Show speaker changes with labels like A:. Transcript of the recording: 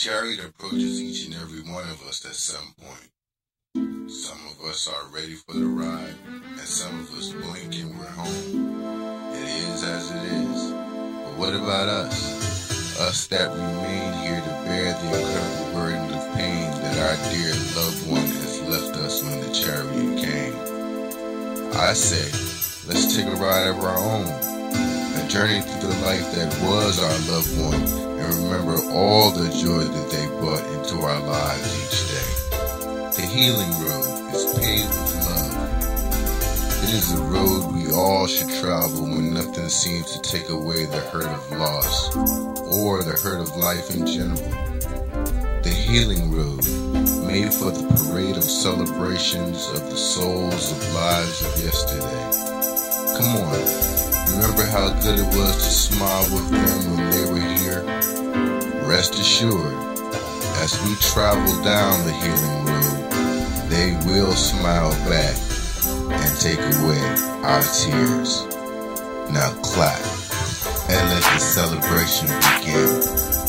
A: chariot approaches each and every one of us at some point. Some of us are ready for the ride, and some of us blink and we're home. It is as it is. But what about us? Us that remain here to bear the incredible burden of pain that our dear loved one has left us when the chariot came. I say, let's take a ride of our own, a journey through the life that was our loved one, and remember all the joy that they brought into our lives each day. The healing road is paved with love. It is the road we all should travel when nothing seems to take away the hurt of loss, or the hurt of life in general. The healing road, made for the parade of celebrations of the souls of lives of yesterday. Come on, remember how good it was to smile with them when they were here? Rest assured, as we travel down the healing road, they will smile back and take away our tears. Now clap and let the celebration begin.